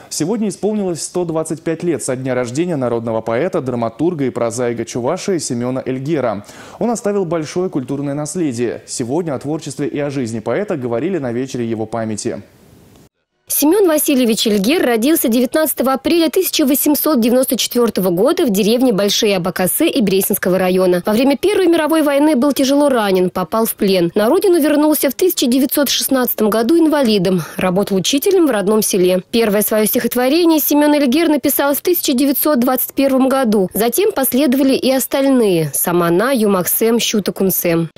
Сегодня исполнилось 125 лет со дня рождения народного поэта, драматурга и прозаика Чувашии Семена Эльгера. Он оставил большое культурное наследие. Сегодня о творчестве и о жизни поэта говорили на вечере его памяти. Семен Васильевич Эльгер родился 19 апреля 1894 года в деревне Большие Абакасы Ибресинского района. Во время Первой мировой войны был тяжело ранен, попал в плен. На родину вернулся в 1916 году инвалидом. Работал учителем в родном селе. Первое свое стихотворение Семен Эльгер написал в 1921 году. Затем последовали и остальные – Самана, Юмаксем, Щутакунсем.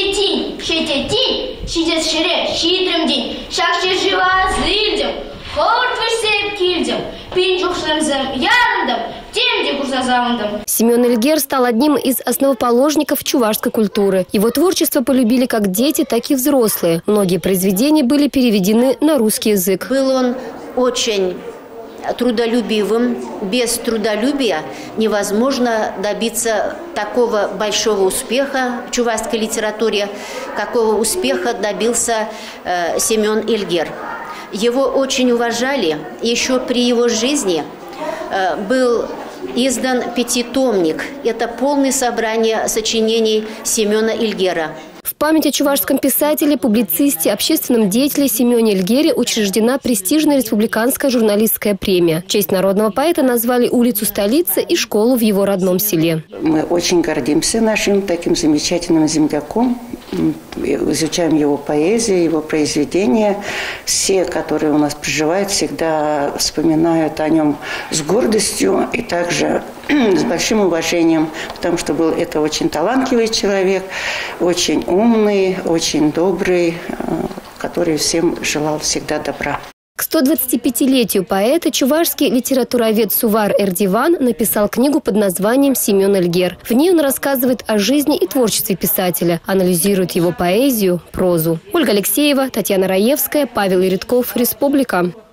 Семен Эльгер стал одним из основоположников чувашской культуры. Его творчество полюбили как дети, так и взрослые. Многие произведения были переведены на русский язык. Был он очень трудолюбивым. Без трудолюбия невозможно добиться такого большого успеха в чувашской литературе, какого успеха добился Семен Эльгер. Его очень уважали. Еще при его жизни был издан пятитомник. Это полное собрание сочинений Семена Эльгера. В память о чувашском писателе, публицисте, общественном деятеле Семене Эльгере учреждена престижная республиканская журналистская премия. В честь народного поэта назвали улицу столицы и школу в его родном селе. Мы очень гордимся нашим таким замечательным земляком. Изучаем его поэзию, его произведения. Все, которые у нас проживают, всегда вспоминают о нем с гордостью и также с большим уважением, потому что был это очень талантливый человек, очень умный, очень добрый, который всем желал всегда добра. К 125-летию поэта чувашский литературовед Сувар Эрдиван написал книгу под названием «Семен Эльгер». В ней он рассказывает о жизни и творчестве писателя, анализирует его поэзию, прозу. Ольга Алексеева, Татьяна Раевская, Павел Иридков, Республика.